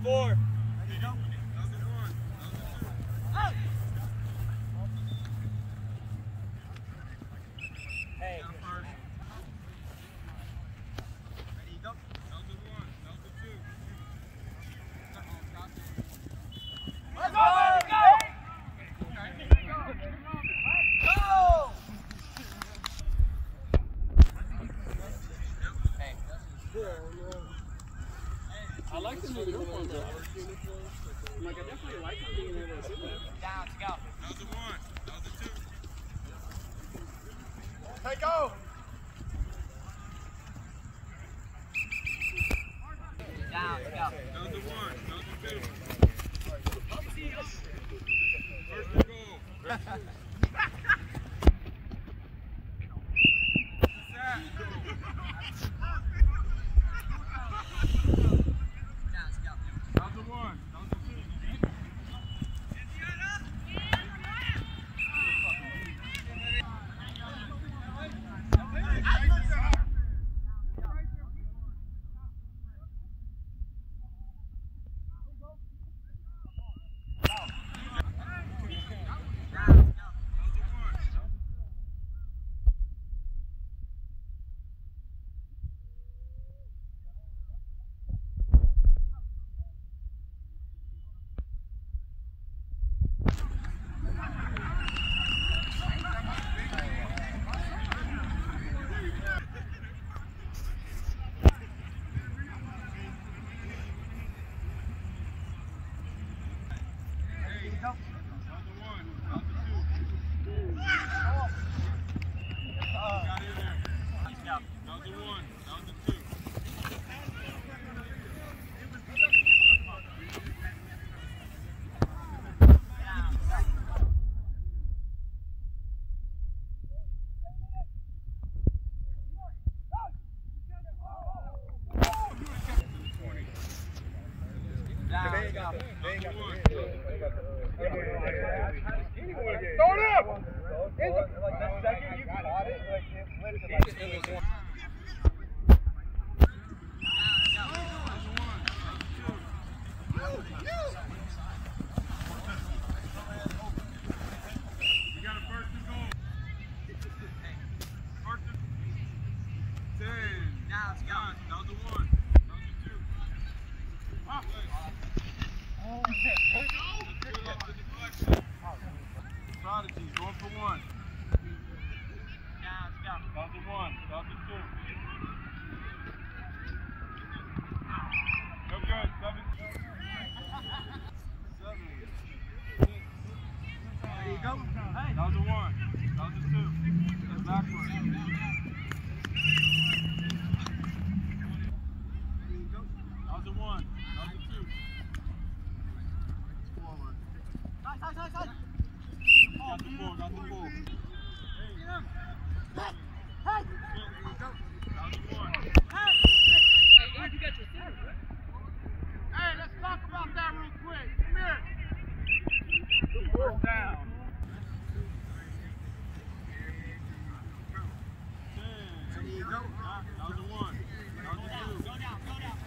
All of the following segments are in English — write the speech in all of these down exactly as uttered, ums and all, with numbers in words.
four. Hey. Let's go! I like the new uniforms though. I'm like, I definitely like being able to sit there. Down, let's go. That was the one. That was the two. Hey, go! Down, let's go. That was the one. That was the two. First and goal. What's that? That was the one. That was the two. Throw it up! Like the second you caught it, like it went to like it was one. We got a first and goal. First and ten. Now let's go. That was the one. That was the two. Up. Oh, shit. Prodigy, going for one. Now let's go. That was the one. That was the two. Go good. Seven. Seven. There you go. Hey. That was the one. That was the two. That's backward. There you go. That was the one. That was the two. Forward. Side, side, side, side. Got the ball. Got the ball. Hey. Hey. There you go. That was the one. Hey. Hey, you got your center, right? Hey, let's talk about that real quick. Come here. First down. There you go. That was the one. That was the two. Go down, go down.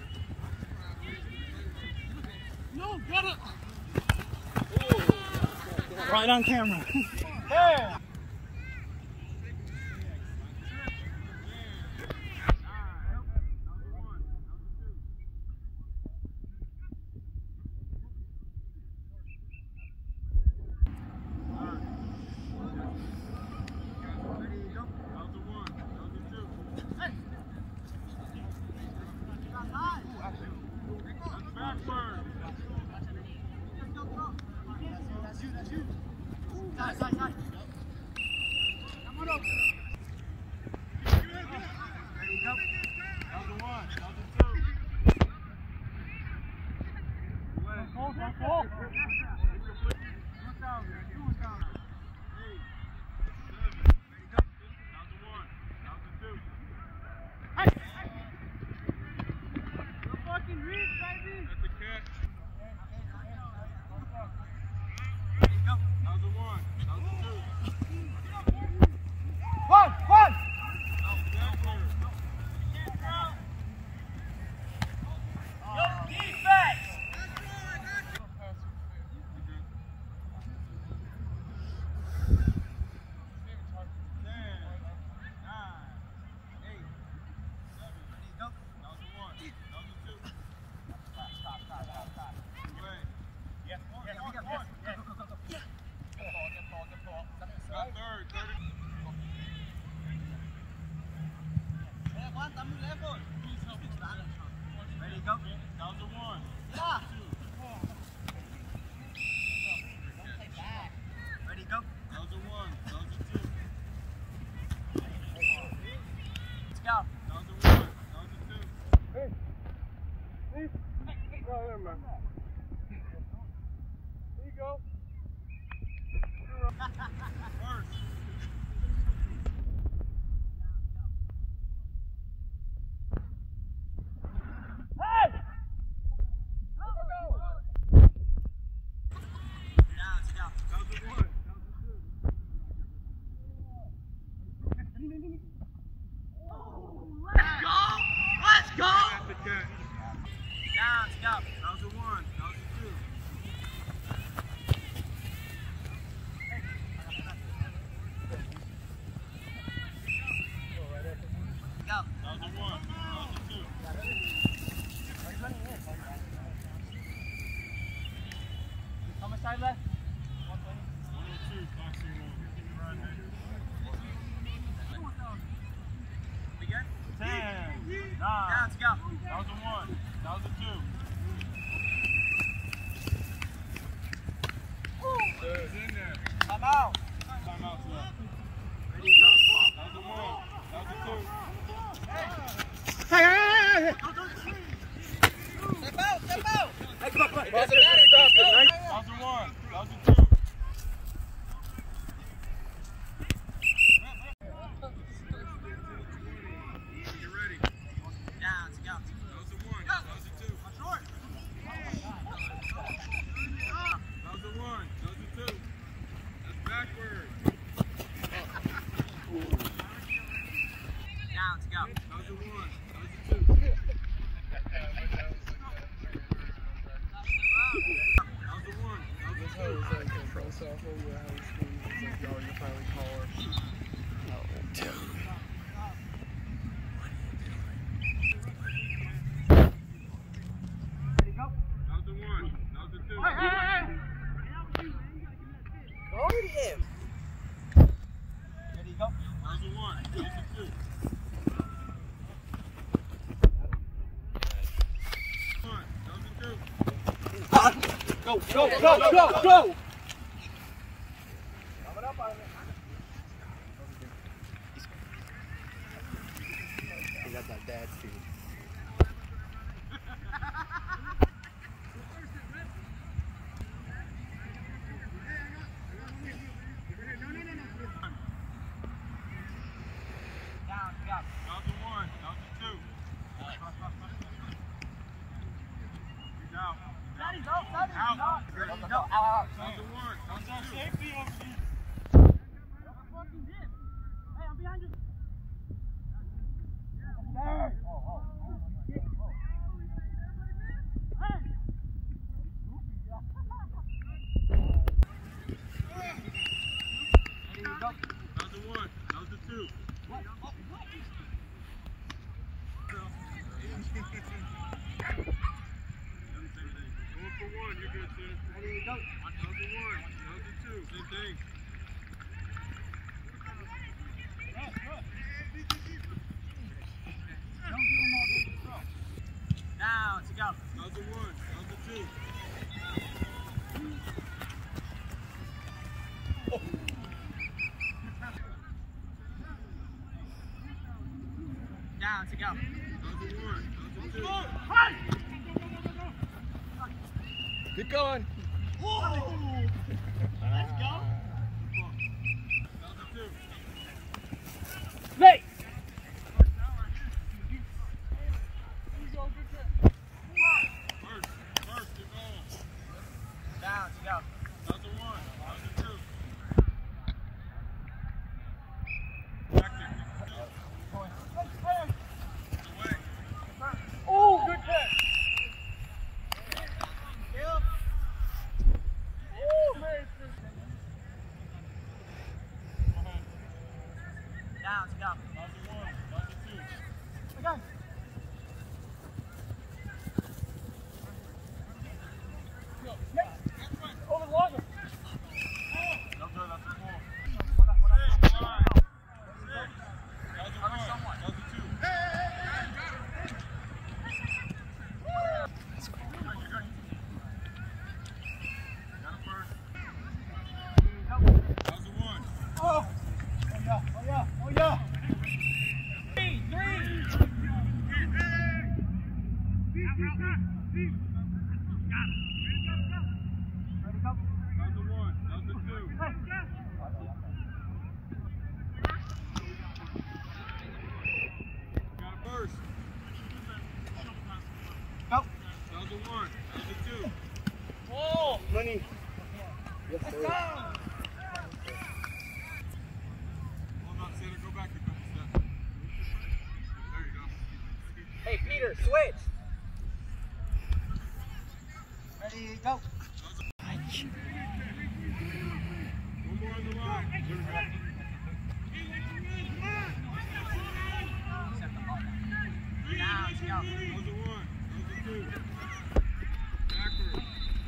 No, got it! Right on camera. Hey. Side, side, side. Come on up. There you go. That was the one. That was the two. Go, go, go. Whoa! Side left. ten, nine. Let's go. That was a one. That was a two. It's in there. Time out. Time out's left. Ready, go. That was a one. That was a two. Step out, step out. Hey, come on, come on. That was a one. That was a two. Get ready. Down, let's go. That was a one. That was a two. Short. That was a one. That was a two. That's backward. Down, let's go. That was a one. That was a two. That was a one. That was a two. Control software where how he screams, it's like, y'all, you finally call her. Ready, go. That was a one. That was a two. Hey, hey, hey. Guard him. Ready, go. That was a one. That was a two. One. That was a two. Go, go, go, go, go! Coming up on it. He got that dad speed. Down, go. That was a one. That was a two. He's out. Daddy, go, Daddy. Out. No. Ready, Go, go. go, out, out, out. That was a one. That was a two. Safety over here. Hey, I'm behind you. That was a one. That was a two. Going for one. You're good, sir. Ready, go. That was a one. That was a two. Same thing. Now, let's go. That was a one. That was a two. Down, let's go. That was a one. That was a two. Keep going. Let's go. That was a two. Hey! First. First. Get going. Down, let's go. That was a one. That was a two. Back there. Away. Oh, good catch. Kill. on, Santa, go back a couple steps. There you go. Hey, Peter, switch. Ready, go. One more on the line. Now, let's go. Those are one. Those are two. Backward.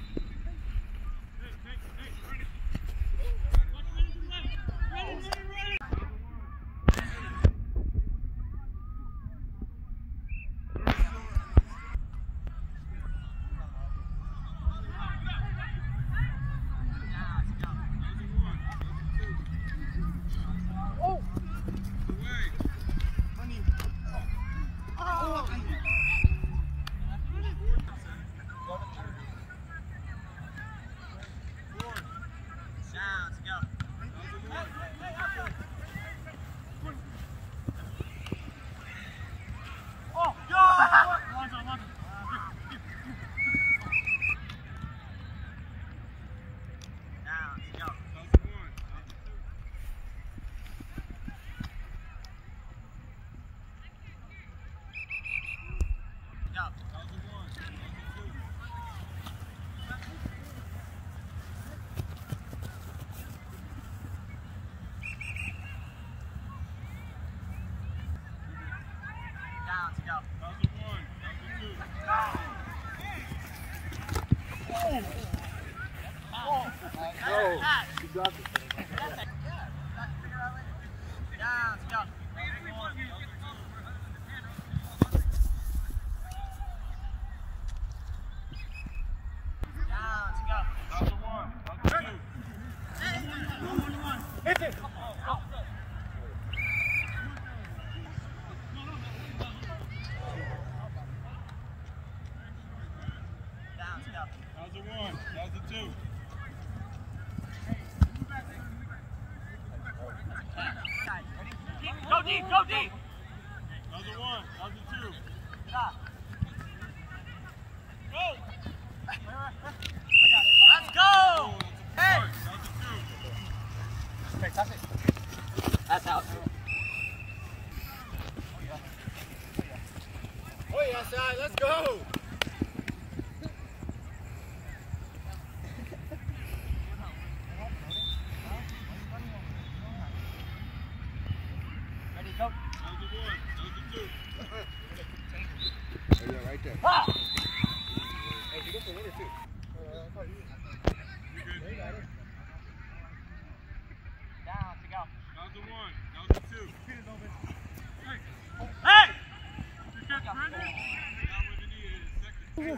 How's the one? How's the two? Go deep, go deep. How's the one? How's the two? Go. Let's go. Hey. How's the two? Okay, touch it. That's out. Oh yeah, side. Let's go. Ready, go. How's the one? How's the two? Oh, yeah, right there. Ah. Hey, you go for one or two? You good? Down to go. How's the one? How's the two? Hey. Not where the knee is. Second.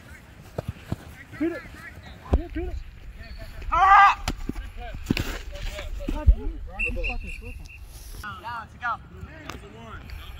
Ah. Down to go. How's the one? How's